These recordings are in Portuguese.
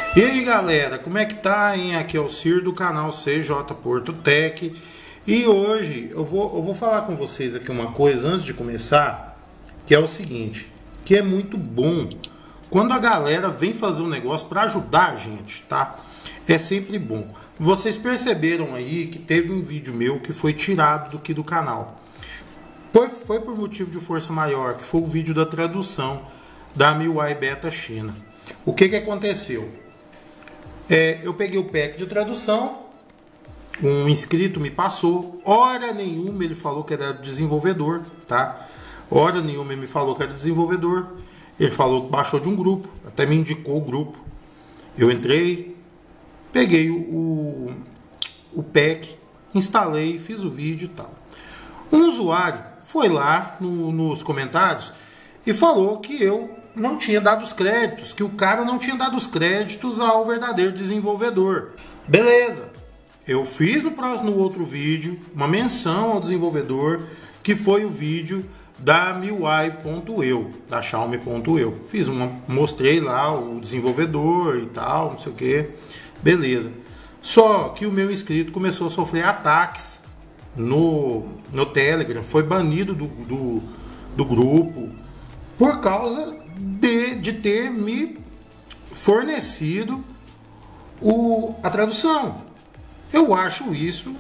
E aí galera, como é que tá, hein? Aqui é o Cir do canal CJ Porto Tech. E hoje eu vou falar com vocês aqui uma coisa antes de começar, que é o seguinte, que é muito bom quando a galera vem fazer um negócio para ajudar a gente, tá? É sempre bom. Vocês perceberam aí que teve um vídeo meu que foi tirado do canal. Foi por motivo de força maior, que foi o vídeo da tradução da MIUI Beta China. O que aconteceu? Eu peguei o pack de tradução, um inscrito me passou, hora nenhuma ele falou que era desenvolvedor, tá? Hora nenhuma ele me falou que era desenvolvedor, ele falou que baixou de um grupo, até me indicou o grupo. Eu entrei, peguei o pack, instalei, fiz o vídeo e tal. Um usuário foi lá nos comentários e falou que eu não tinha dado os créditos, que o cara não tinha dado os créditos ao verdadeiro desenvolvedor. Beleza, eu fiz no outro vídeo uma menção ao desenvolvedor, que foi o vídeo da MIUI.eu, da Xiaomi.eu. Mostrei lá o desenvolvedor e tal, não sei o que, beleza. Só que o meu inscrito começou a sofrer ataques no Telegram, foi banido do grupo por causa de ter me fornecido a tradução. Eu acho isso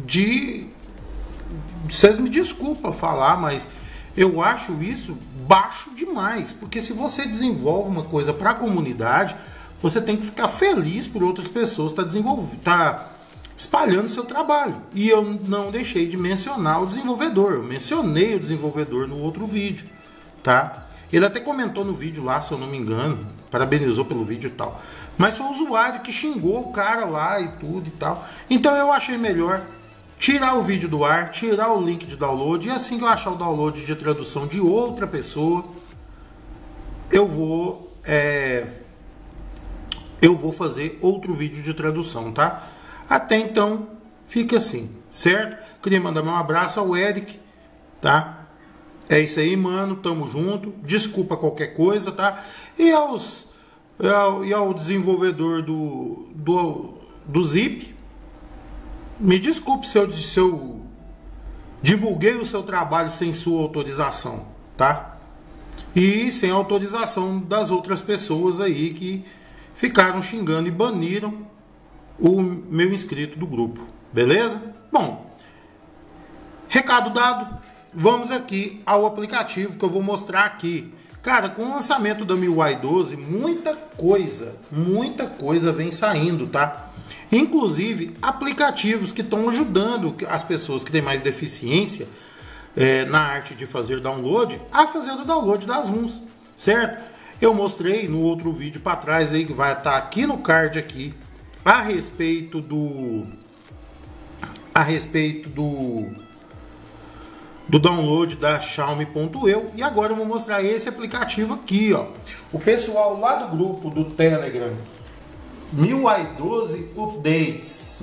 vocês me desculpam falar, mas eu acho isso baixo demais, porque se você desenvolve uma coisa para a comunidade, você tem que ficar feliz por outras pessoas tá espalhando seu trabalho. E eu não deixei de mencionar o desenvolvedor. Eu mencionei o desenvolvedor no outro vídeo, tá? Ele até comentou no vídeo lá, se eu não me engano, parabenizou pelo vídeo e tal. Mas foi o usuário que xingou o cara lá e tudo e tal. Então eu achei melhor tirar o vídeo do ar, tirar o link de download. E assim que eu achar o download de tradução de outra pessoa, eu vou fazer outro vídeo de tradução, tá? Até então, fica assim, certo? Queria mandar um abraço ao Eric, tá? É isso aí, mano, tamo junto. Desculpa qualquer coisa, tá? E ao desenvolvedor do Zip, me desculpe se eu divulguei o seu trabalho sem sua autorização, tá? E sem autorização das outras pessoas aí que ficaram xingando e baniram o meu inscrito do grupo, beleza? Bom, recado dado. Vamos aqui ao aplicativo que eu vou mostrar aqui. Cara, com o lançamento da MIUI 12, muita coisa vem saindo, tá? Inclusive aplicativos que estão ajudando as pessoas que têm mais deficiência na arte de fazer download, a fazer o download das ROMs, certo? Eu mostrei no outro vídeo para trás aí, que vai estar aqui no card aqui, a respeito do download da Xiaomi.eu. E agora eu vou mostrar esse aplicativo aqui, ó. O pessoal lá do grupo do Telegram, MIUI 12 Updates,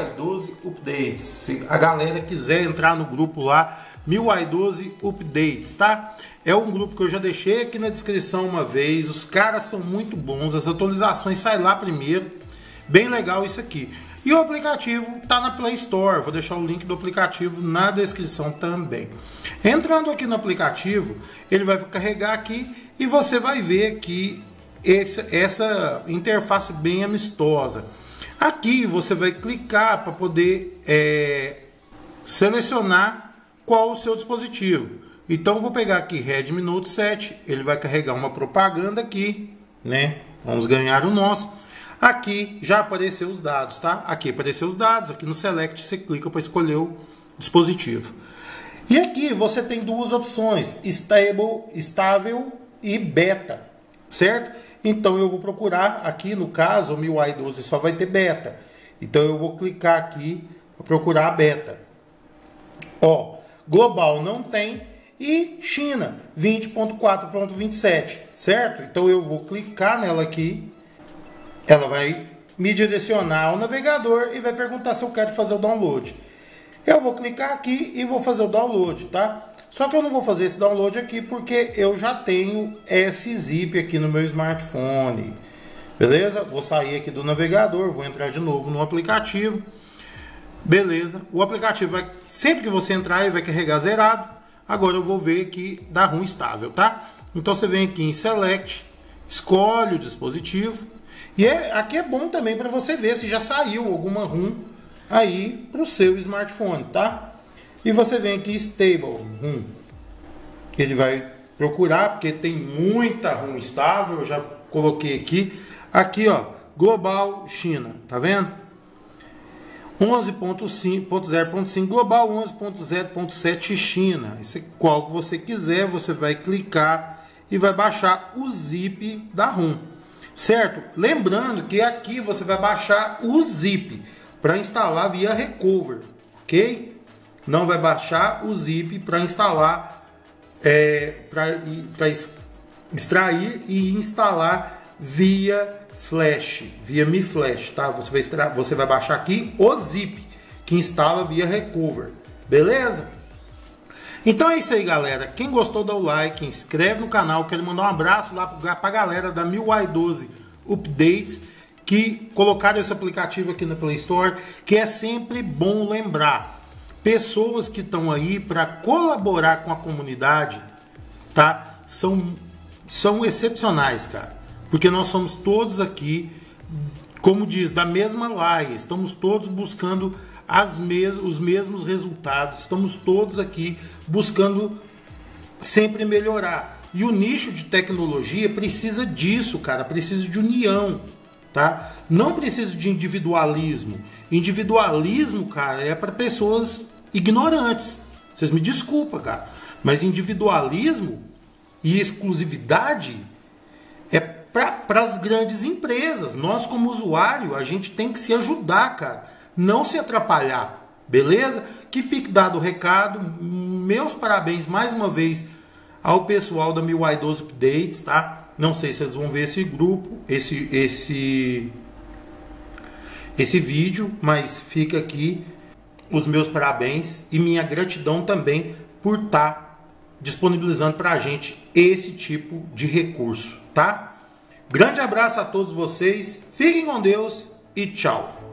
se a galera quiser entrar no grupo lá, MIUI 12 Updates, tá? É um grupo que eu já deixei aqui na descrição uma vez. Os caras são muito bons, as atualizações saem lá primeiro. Bem legal isso aqui. E o aplicativo está na Play Store. Vou deixar o link do aplicativo na descrição também. Entrando aqui no aplicativo, ele vai carregar aqui e você vai ver aqui essa interface bem amistosa. Aqui você vai clicar para poder selecionar qual o seu dispositivo. Então eu vou pegar aqui Redmi Note 7. Ele vai carregar uma propaganda aqui, né? Vamos ganhar o nosso. Aqui já apareceu os dados, tá? Aqui apareceu os dados, aqui no Select você clica para escolher o dispositivo. E aqui você tem duas opções, estável e beta, certo? Então eu vou procurar aqui, no caso, o MIUI 12 só vai ter beta. Então eu vou clicar aqui para procurar a beta. Ó, global não tem e China 20.4.27, certo? Então eu vou clicar nela aqui. Ela vai me direcionar ao navegador e vai perguntar se eu quero fazer o download. Eu vou clicar aqui e vou fazer o download, tá? Só que eu não vou fazer esse download aqui porque eu já tenho esse zip aqui no meu smartphone. Beleza? Vou sair aqui do navegador, vou entrar de novo no aplicativo. Beleza? O aplicativo vai, sempre que você entrar, ele vai carregar zerado. Agora eu vou ver aqui da ROM estável, tá? Então você vem aqui em Select, escolhe o dispositivo. E aqui é bom também para você ver se já saiu alguma ROM aí para o seu smartphone, tá? E você vem aqui Stable ROM. Ele vai procurar, porque tem muita ROM estável, eu já coloquei aqui. Aqui, ó, Global China, tá vendo? 11.0.5 Global, 11.0.7 China. Esse, qual que você quiser, você vai clicar e vai baixar o zip da ROM. Certo? Lembrando que aqui você vai baixar o zip para instalar via Recover, ok? Não vai baixar o zip para instalar, para extrair e instalar via Flash, via Mi Flash, tá? Você vai baixar aqui o zip que instala via Recover, beleza? Então é isso aí, galera. Quem gostou, dá o like, inscreve no canal. Quero mandar um abraço lá pra galera da MIUI 12 Updates que colocaram esse aplicativo aqui na Play Store, que é sempre bom lembrar. Pessoas que estão aí para colaborar com a comunidade, tá? São excepcionais, cara. Porque nós somos todos aqui, como diz, da mesma laia. Estamos todos buscando os mesmos resultados. Estamos todos aqui buscando sempre melhorar. E o nicho de tecnologia precisa disso, cara. Precisa de união, tá? Não precisa de individualismo. Individualismo, cara, é para pessoas ignorantes. Vocês me desculpam, cara. Mas individualismo e exclusividade é para as grandes empresas. Nós, como usuário, a gente tem que se ajudar, cara. Não se atrapalhar, beleza? Que fique dado o recado. Meus parabéns mais uma vez ao pessoal da MIUI 12 Updates, tá? Não sei se vocês vão ver esse grupo, esse vídeo, mas fica aqui os meus parabéns e minha gratidão também por estar disponibilizando para a gente esse tipo de recurso, tá? Grande abraço a todos vocês, fiquem com Deus e tchau!